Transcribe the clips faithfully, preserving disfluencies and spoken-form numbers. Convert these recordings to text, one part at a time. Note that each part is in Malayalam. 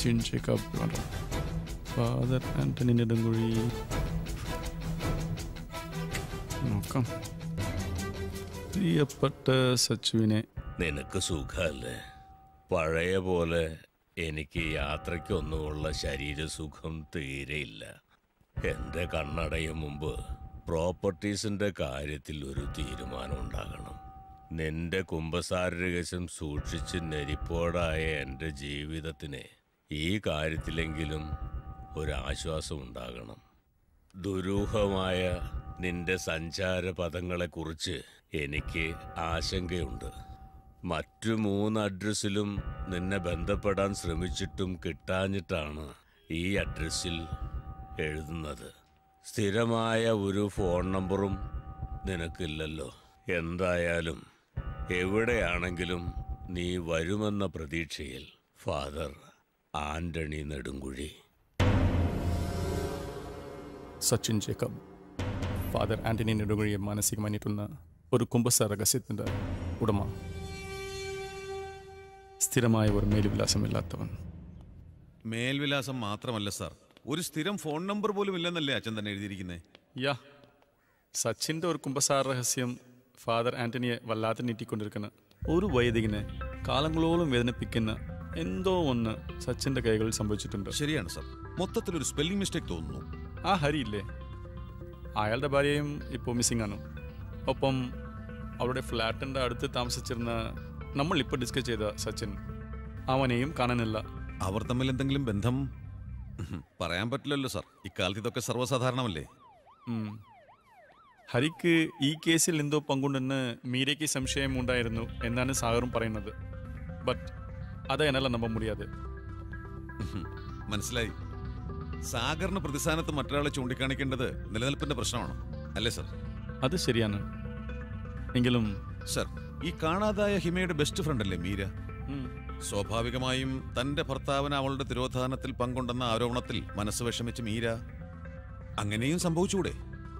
സച്ചിൻ ജേക്കബ് ഫാദർ ആന്റണി നെടുങ്കുഴി. നോക്കാം. പ്രിയപ്പെട്ട സച്ചുവിനെ, നിനക്ക് സുഖല്ലേ? പഴയ പോലെ എനിക്ക് യാത്രയ്ക്കൊന്നുമുള്ള ശരീരസുഖം തീരെയില്ല. എൻ്റെ കണ്ണടയും മുമ്പ് പ്രോപ്പർട്ടീസിൻ്റെ കാര്യത്തിൽ ഒരു തീരുമാനം ഉണ്ടാകണം. നിന്റെ കുമ്പസാര രഹസ്യം സൂക്ഷിച്ച് നെരിപ്പോടായ എൻ്റെ ജീവിതത്തിന് ഈ കാര്യത്തിലെങ്കിലും ഒരാശ്വാസം ഉണ്ടാകണം. ദുരൂഹമായ നിന്റെ സഞ്ചാര പദങ്ങളെക്കുറിച്ച് എനിക്ക് ആശങ്കയുണ്ട്. മറ്റു മൂന്ന് അഡ്രസ്സിലും നിന്നെ ബന്ധപ്പെടാൻ ശ്രമിച്ചിട്ടും കിട്ടാഞ്ഞിട്ടാണ് ഈ അഡ്രസ്സിൽ എഴുതുന്നത്. സ്ഥിരമായ ഒരു ഫോൺ നമ്പറും നിനക്കില്ലല്ലോ. എന്തായാലും എവിടെയാണെങ്കിലും നീ വരുമെന്ന പ്രതീക്ഷയിൽ ഫാദർ ആന്റണി നെടുങ്കുഴി. സച്ചിൻ ജേക്കബ് ഫാദർ ആന്റണി നെടുങ്കുഴിയെ മാനസികമായി നീട്ടുന്ന ഒരു കുമ്പസാര രഹസ്യത്തിൻ്റെ ഉടമ. സ്ഥിരമായ ഒരു മേൽവിലാസമില്ലാത്തവൻ. മേൽവിലാസം മാത്രമല്ല സാർ, ഒരു സ്ഥിരം ഫോൺ നമ്പർ പോലും ഇല്ലെന്നല്ലേ അച്ഛൻ തന്നെ എഴുതിയിരിക്കുന്നത്? യാ, സച്ചിൻ്റെ ഒരു കുമ്പസാര രഹസ്യം ഫാദർ ആന്റണിയെ വല്ലാതെ നീട്ടിക്കൊണ്ടിരിക്കുന്ന ഒരു വൈദികനെ കാലങ്ങളോളം വേദനിപ്പിക്കുന്ന എന്തോ ഒന്ന് സച്ചിൻ്റെ കൈകളിൽ സംഭവിച്ചിട്ടുണ്ട്. ശരിയാണ് സാർ, മൊത്തത്തിലൊരു സ്പെല്ലിംഗ് മിസ്റ്റേക്ക് തോന്നുന്നു. ആ ഹരിയില്ലേ, അയാളുടെ ഭാര്യയും ഇപ്പോൾ മിസ്സിംഗ് ആണ്. ഒപ്പം അവരുടെ ഫ്ലാറ്റിൻ്റെ അടുത്ത് താമസിച്ചിരുന്ന നമ്മൾ ഇപ്പോൾ ഡിസ്കസ് ചെയ്ത സച്ചിൻ, അവനെയും കാണാനില്ല. അവർ തമ്മിൽ എന്തെങ്കിലും ബന്ധം പറയാൻ പറ്റില്ലല്ലോ സാർ, ഇക്കാലത്ത് ഇതൊക്കെ സർവ്വസാധാരണമല്ലേ. ഹരിക്ക് ഈ കേസിൽ എന്തോ പങ്കുണ്ടെന്ന് മീരയ്ക്ക് സംശയം ഉണ്ടായിരുന്നു എന്നാണ് സാഗറും പറയുന്നത്. ബട്ട് അത് എന്നല്ല നമ്പാൻ മുടിയാതെ. മനസ്സിലായി. സാഗറിന് പ്രതിസ്ഥാനത്ത് മറ്റൊരാളെ ചൂണ്ടിക്കാണിക്കേണ്ടത് നിലനിൽപ്പിന്റെ പ്രശ്നമാണ് അല്ലേ സാർ? അത് ശരിയാണ്. എങ്കിലും സാർ, ഈ കാണാതായ ഹിമയുടെ ബെസ്റ്റ് ഫ്രണ്ട് അല്ലേ മീര? സ്വാഭാവികമായും തന്റെ ഭർത്താവിന് അവളുടെ തിരോധാനത്തിൽ പങ്കുണ്ടെന്ന ആരോപണത്തിൽ മനസ്സ് വിഷമിച്ച് മീര അങ്ങനെയും സംഭവിച്ചുകൂടെ?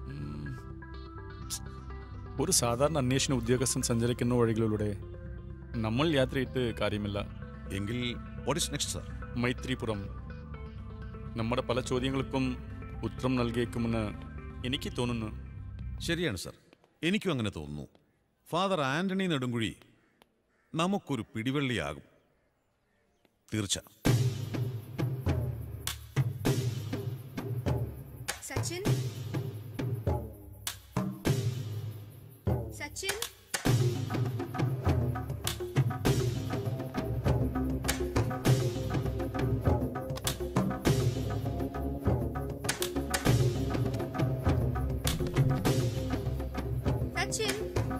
ഒരു സാധാരണ അന്വേഷണ ഉദ്യോഗസ്ഥൻ സഞ്ചരിക്കുന്ന വഴികളിലൂടെ നമ്മൾ യാത്രയിട്ട് കാര്യമില്ല. എങ്കിൽ what is next sir? Maithripuram. നമ്മുടെ പല ചോദ്യങ്ങൾക്കും ഉത്തരം നൽകിയേക്കുമെന്ന് എനിക്ക് തോന്നുന്നു. ശരിയാണ് സാർ, എനിക്കും അങ്ങനെ തോന്നുന്നു. ഫാദർ ആന്റണി നെടുങ്കുഴി നമുക്കൊരു പിടിവള്ളിയാകും, തീർച്ച. സച്ചിൻ, സച്ചിൻ, സച്ചിൻ.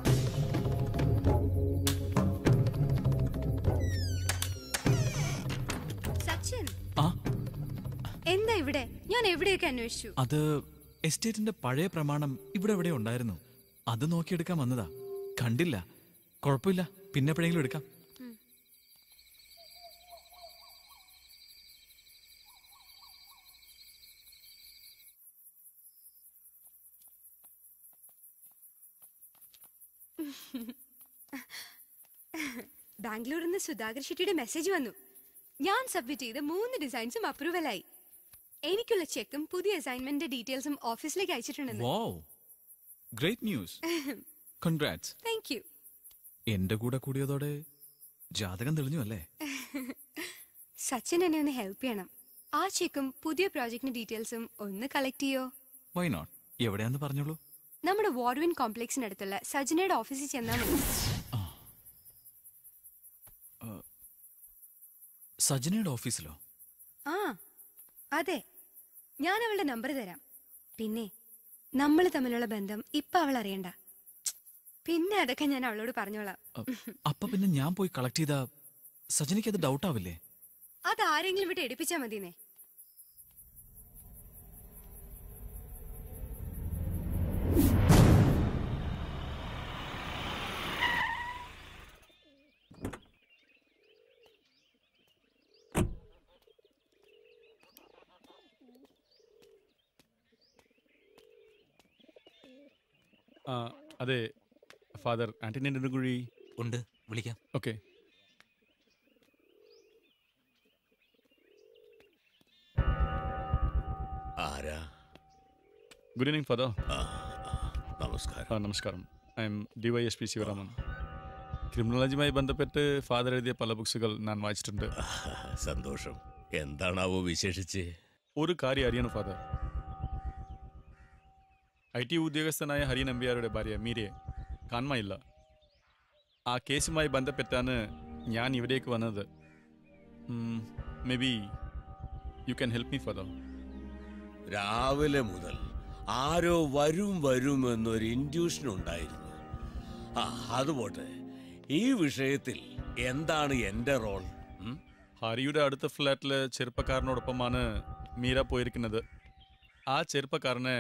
സച്ചിൻ, എന്താ ഇവിടെ? ഞാൻ എവിടെയൊക്കെ അന്വേഷിച്ചു. അത് എസ്റ്റേറ്റിന്റെ പഴയ പ്രമാണം ഇവിടെ എവിടെ ഉണ്ടായിരുന്നു, അത് നോക്കിയെടുക്കാൻ വന്നതാ. കണ്ടില്ല. കുഴപ്പമില്ല, പിന്നെ എപ്പോഴെങ്കിലും എടുക്കാം. ബാംഗ്ലൂരിൽ നിന്ന് സുധാകർ ഷെട്ടിയുടെ മെസ്സേജ് വന്നു. ഞാൻ സബ്മിറ്റ് ചെയ്ത മൂന്ന് ഡിസൈൻസും അപ്രൂവലായി. എനിക്കുള്ള ചെക്കും പുതിയ അസൈൻമെന്റ് ഡീറ്റെയിൽസും ഓഫീസിലേക്ക് അയച്ചിട്ടുണ്ടെന്ന്. Great news. Congrats. Thank you. എന്റെ കൂടെ കൂടിയതോടെ ജാതകം തെളിഞ്ഞു അല്ലേ? സച്ചിൻ എന്നെ ഒന്ന് ഹെൽപ്പ് ചെയ്യണം. ആ ചെക്കും പുതിയ പ്രോജക്റ്റിന്റെ ഡീറ്റെയിൽസും ഒന്ന് കളക്ട് ചെയ്യോ? Why not? എവിടെയാന്ന് പറഞ്ഞോളൂ. നമ്മുടെ വാർഡ്വിൻ കോംപ്ലക്സിനടുത്തുള്ള സജിനയുടെ ഓഫീസിൽ ചെന്നാൽ മതി. സജിനയുടെ ഓഫീസിലോ? ആ അതെ, ഞാൻ അവളുടെ നമ്പർ തരാം. പിന്നെ നമ്മൾ തമ്മിലുള്ള ബന്ധം ഇപ്പൊ അവൾ അറിയണ്ട. പിന്നെ അതൊക്കെ ഞാൻ അവളോട് പറഞ്ഞോളാം. അപ്പൊ പിന്നെ ഞാൻ പോയി കളക്ട് ചെയ്ത സജിനയ്ക്ക് അത് ഡൗട്ട് ആവില്ലേ? അത് ആരെങ്കിലും വിട്ട് എടുപ്പിച്ചാ മതിന്നേ. അതെ, ഫാദർ ആന്റണി നെടുങ്കുഴി ഉണ്ട്, വിളിക്കാം. ഓക്കെ. ആരാ? Good evening Father. ആ, ആ, നമസ്കാരം. ആ നമസ്കാരം. I am D Y S P Sivaraman. ക്രിമിനോളജിയുമായി ബന്ധപ്പെട്ട് ഫാദർ എഴുതിയ പല ബുക്സുകൾ ഞാൻ വായിച്ചിട്ടുണ്ട്. സന്തോഷം. എന്താണാവോ വിശേഷിച്ച്? ഒരു കാര്യം അറിയണം ഫാദർ. ഐ ടി ഉദ്യോഗസ്ഥനായ ഹരി നമ്പ്യാരുടെ ഭാര്യ മീരയെ കാണുമായില്ല. ആ കേസുമായി ബന്ധപ്പെട്ടാണ് ഞാൻ ഇവിടേക്ക് വന്നത്. Maybe you can help me Father. രാവിലെ മുതൽ ആരോ വരും വരും എന്നൊരു ഇൻഡ്യൂഷൻ ഉണ്ടായിരുന്നു. ആ അതുപോട്ടെ, ഈ വിഷയത്തിൽ എന്താണ് എൻ്റെ റോൾ? ഹരിയുടെ അടുത്ത ഫ്ലാറ്റിലെ ചെറുപ്പക്കാരനോടൊപ്പമാണ് മീര പോയിരിക്കുന്നത്. ആ ചെറുപ്പക്കാരനെ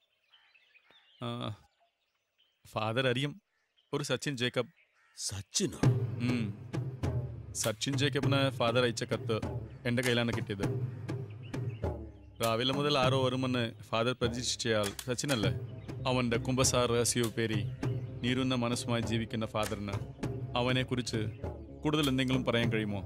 ഫാദർ അറിയും. ഒരു സച്ചിൻ ജേക്കബ്. സച്ചിനോ? സച്ചിൻ ജേക്കബിന് ഫാദർ അയച്ച കത്ത് എൻ്റെ കയ്യിലാണ് കിട്ടിയത്. രാവിലെ മുതൽ ആരോ വരുമെന്ന് ഫാദർ പ്രതീക്ഷിച്ചയാൾ സച്ചിനല്ലേ? അവൻ്റെ കുംഭസാർ രഹസ്യവും പേരി നീറുന്ന മനസ്സുമായി ജീവിക്കുന്ന ഫാദറിന് അവനെക്കുറിച്ച് കൂടുതൽ എന്തെങ്കിലും പറയാൻ കഴിയുമോ?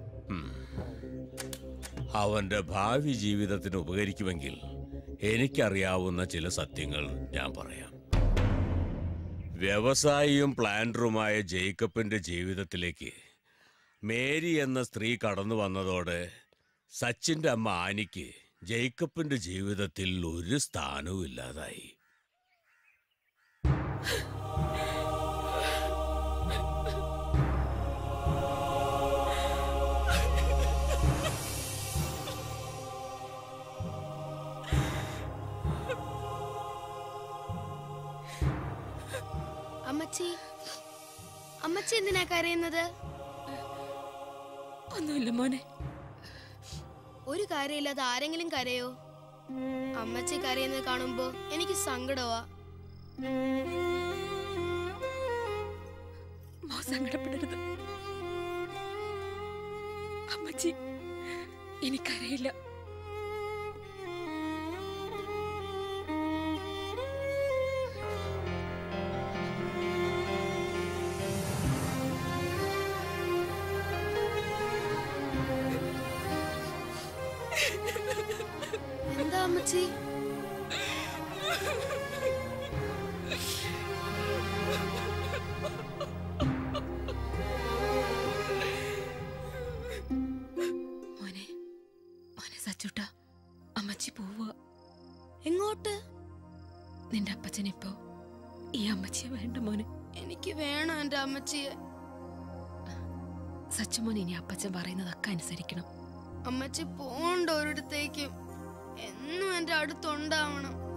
അവൻ്റെ ഭാവി ജീവിതത്തിന് ഉപകരിക്കുമെങ്കിൽ എനിക്കറിയാവുന്ന ചില സത്യങ്ങൾ ഞാൻ പറയാം. വ്യവസായിയും പ്ലാന്ററുമായ ജേക്കബിൻ്റെ ജീവിതത്തിലേക്ക് മേരി എന്ന സ്ത്രീ കടന്നു വന്നതോടെ സച്ചിൻ്റെ അമ്മ ആനിക്ക് ജേക്കബിൻ്റെ ജീവിതത്തിൽ ഒരു സ്ഥാനവും ഇല്ലാതായി. അമ്മച്ചി, അമ്മച്ചി എന്തിനാ കരയുന്നത്? ഒന്നുമില്ല മോനെ. ഒരു കാര്യമില്ലാതെ ആരെങ്കിലും കരയോ? അമ്മച്ചി കരയുന്നത് കാണുമ്പോ എനിക്ക് സങ്കടമാ. മോ സങ്കടപ്പെടരുത് അമ്മച്ചി, എനിക്കറിയില്ല. എന്താ അമ്മച്ചി? മോനെ, മോനെ സച്ചുട്ടാ, അമ്മച്ചി പോവുക. എങ്ങോട്ട്? നിന്റെ അപ്പച്ചനിപ്പോ ഈ അമ്മച്ചിയെ വേണ്ട മോനെ. എനിക്ക് വേണം എന്റെ അമ്മച്ചിയെ. സച്ചുമോൻ ഇനി അപ്പച്ചൻ പറയുന്നതൊക്കെ അനുസരിക്കണം. അമ്മച്ചി പോണ്ട ഒരിടത്തേക്കും എന്നും എന്റെ അടുത്തുണ്ടാവണം.